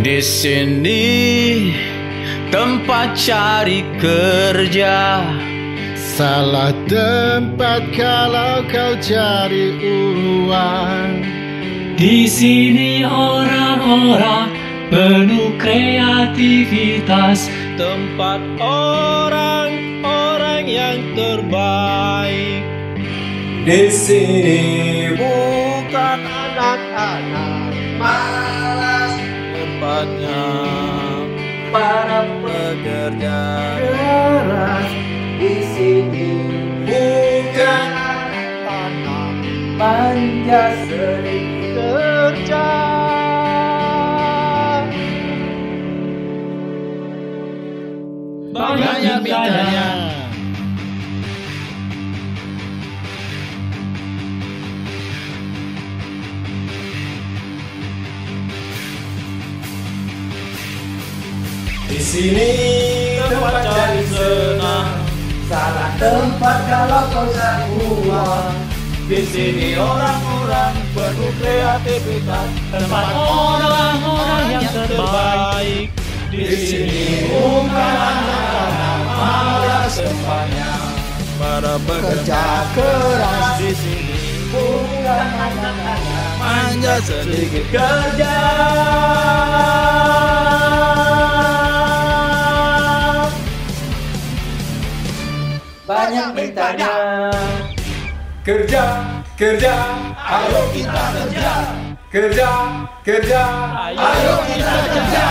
Di sini tempat cari kerja. Salah tempat kalau kau cari uang. Di sini orang-orang penuh kreativitas. Tempat orang-orang yang terbaik. Di sini bukan anak-anak malas, Tempatnya para pekerja keras. Di sini bukan anak-anak manja, sering kerja. Banyak mintanya. Di sini tempat cari senang, salah tempat kalau kau cari uang. Di sini orang-orang penuh kreativitas, Tempat orang-orang yang terbaik. Di sini bukan anak-anak malas, tempatnya para kerja keras. Di sini bukan anak-anak manja sedikit kerja. Banyak mintanya. Kerja, kerja, ayo kita kerja. Kerja, kerja, ayo kita kerja.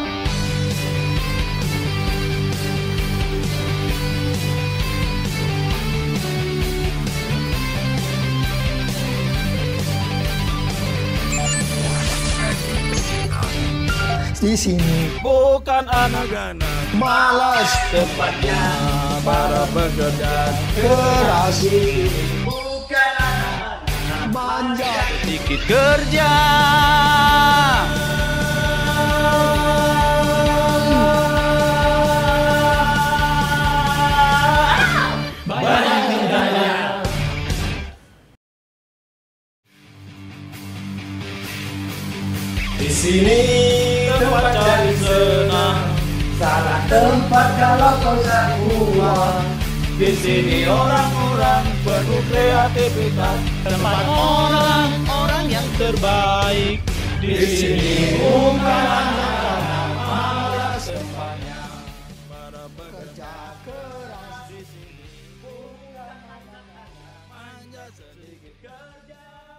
Di sini bukan anak-anak malas, Tempatnya para pekerja keras, bukan anak-anak manja. sedikit kerja. Banyak mintanya. Di sini tempat cari senang, salah tempat kalau kau cari uang. Di sini orang-orang penuh kreativitas, Tempat orang-orang yang terbaik. di sini bukan anak-anak malas, tempatnya para kerja keras. di sini bukan anak-anak manja sedikit kerja.